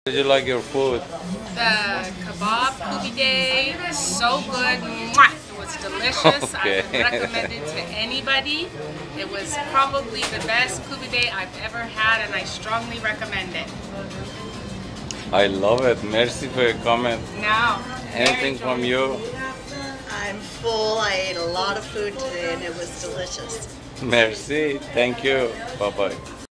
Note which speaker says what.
Speaker 1: Did you like your food?
Speaker 2: The kebab kubide, so good. Mwah! It was delicious.
Speaker 1: Okay.
Speaker 2: I would recommend it to anybody. It was probably the best kubide I've ever had, and I strongly recommend it.
Speaker 1: I love it. Merci for your comment.
Speaker 2: Now,
Speaker 1: Anything from you?
Speaker 3: I'm full. I ate a lot of food today and it was delicious.
Speaker 1: Merci. Thank you. Bye-bye.